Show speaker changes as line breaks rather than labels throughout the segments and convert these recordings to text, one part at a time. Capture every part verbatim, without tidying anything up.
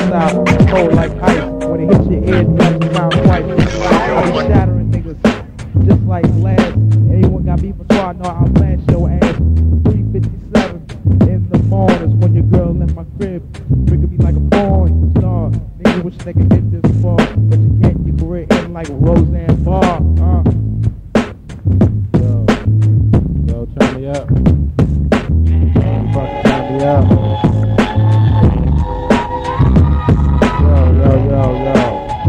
style, cold like ice. When it hits your eardrums, it sounds quite. I be shattering niggas just like glass. Anyone got beef before I know I'll flash your ass. three fifty-seven in the morning when your girl in my crib, freaking me like a porn star. Nigga wish they could get this far, but you can't. You can rear in like Roseanne Barr. Uh.
Yo, yo, turn me up. Fuck, turn me up. Yo, yo, yo, yo.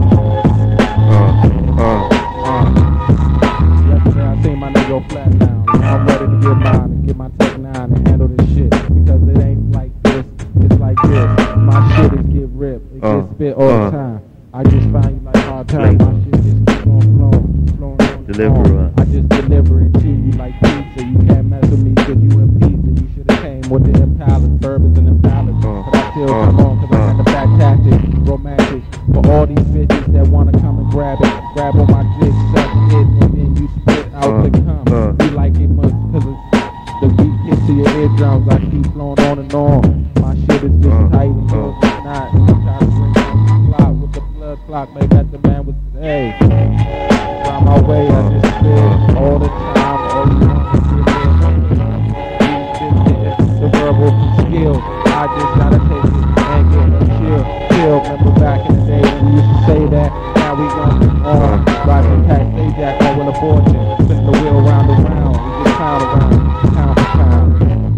Uh, uh,
uh. Yesterday I seen my nigga go flat down. Now I'm ready to get mine and get my Tech nine and handle this shit. Because it ain't like this, it's like this. My shit is get ripped. It
uh,
gets spit all
uh.
the time. I just find you like hard time. My shit just keep on flowing, flowing on the
Deliver.
I just deliver it to you like pizza. You can't mess with me cause you in pizza. You should've came with the Impalas, bourbons and Impalas.
Uh,
but I still
uh,
come on cause uh, I got the back tactics, romantic. For all these bitches that wanna come and grab it, grab on my dick, suck it, and then you spit out
uh,
the cum.
Uh,
you like it much cause it's the beat hits to your eardrums. I keep flowing on and on. My shit is just
uh,
tight and
uh,
yours is not. I'm trying to bring on the clock with the blood clock. Make that the man with the hey. Find my way, I just spit all the time. All you want to get is the verbal skills. I just gotta take it and get a chill, chill. Remember back in the day when we used to say that. Now we going on, riding past Ajax, all with a fortune, spinning the wheel round and round. We get pound around, pound for pound.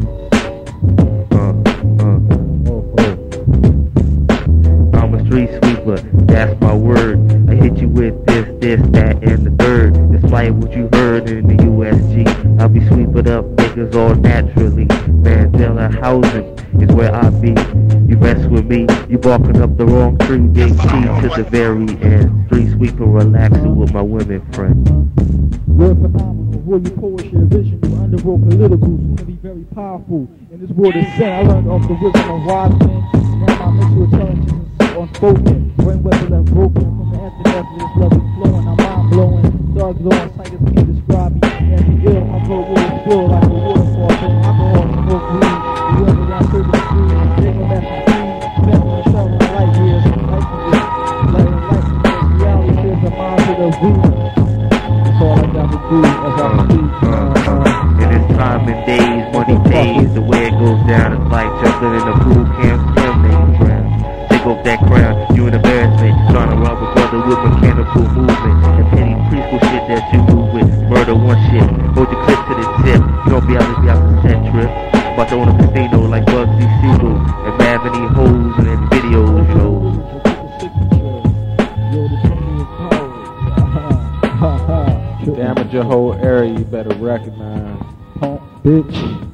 uh, uh.
Oh, oh.
I'm a street sweeper, that's my word. I hit you with this, this, that, and the third. Despite what you heard in the U S G, I'll be sweeping up niggas all naturally. Mandela housing is where I be. You mess with me, you barking up the wrong tree. Big T to the very end. Street sweeper relaxing with my women friend.
You're phenomenal, roll your poetry, original, underworld political, soon to be very powerful. In this world of sin, I learned off the wisdom of wise men. Now my mental intelligence is unspoken. Brain weapons are broken from the aftermath of this love is flowing. I'm mind blowing, stars glowing, psychics can't describe me. And be ill, my throat will spill like a waterfall. From alcohol, smoke weed, the other got certain degrees. They go back to free, best in the shower, light years. Life is just letting life is reality is a mind to the weed. All I got to do as I speak.
Uh, uh, uh. In this time and days, money pays. The way it goes down is like jumping in a pool, can't swim, they drown. Take off that crown, you an embarrassment. Trying to rob a brother with mechanical movement. And petty preschool shit that you move with. Murder one shit, hold your clip to the tip. You don't be able to be out the set trip. About to own a casino like Bugsy Siegel. And Mavany hoes and then videos, you know.
Damage your whole area, you better recognize.
Punk, bitch.